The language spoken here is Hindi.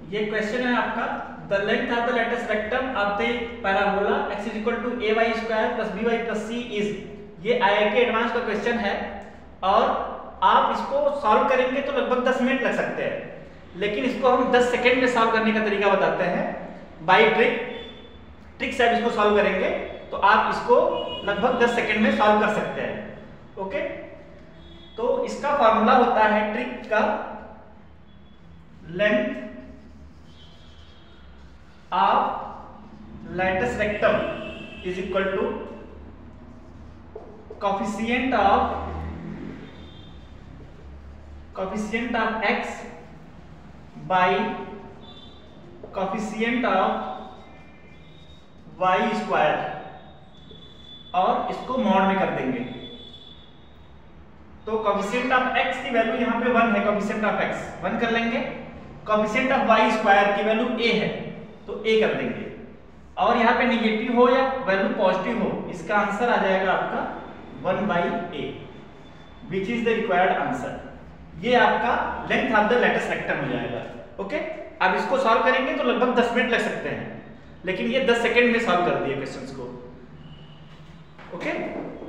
ये क्वेश्चन है आपका, the length of the latus rectum of the parabola x is equal to ay square plus by plus c is. ये IIT एडवांस का क्वेश्चन है और आप इसको सॉल्व करेंगे तो लगभग 10 मिनट लग सकते हैं, लेकिन इसको हम 10 सेकंड में सॉल्व करने का तरीका बताते हैं बाय ट्रिक से। आप इसको सॉल्व करेंगे तो आप इसको लगभग 10 सेकंड में सॉल्व कर सकते हैं। ओके, तो इसका फॉर्मूला होता है ट्रिक का, length of latus rectum is equal to coefficient of x by coefficient of y square, और इसको मॉड में कर देंगे। तो कोफिशिएंट ऑफ x की वैल्यू यहाँ पे 1 है, कोफिशिएंट ऑफ x 1 कर लेंगे, कोफिशिएंट ऑफ y स्क्वायर की वैल्यू a है तो a कर देंगे, और यहाँ पे निगेटिव हो या वैल्यू पॉजिटिव हो, इसका आंसर आ जाएगा आपका 1/a, which is the required answer. ये आपका length of the latus rectum हो जाएगा। ओके, अब इसको सॉल्व करेंगे तो लगभग 10 मिनट लग सकते हैं, लेकिन ये 10 सेकंड में सॉल्व कर दिए क्वेश्चंस को। ओके।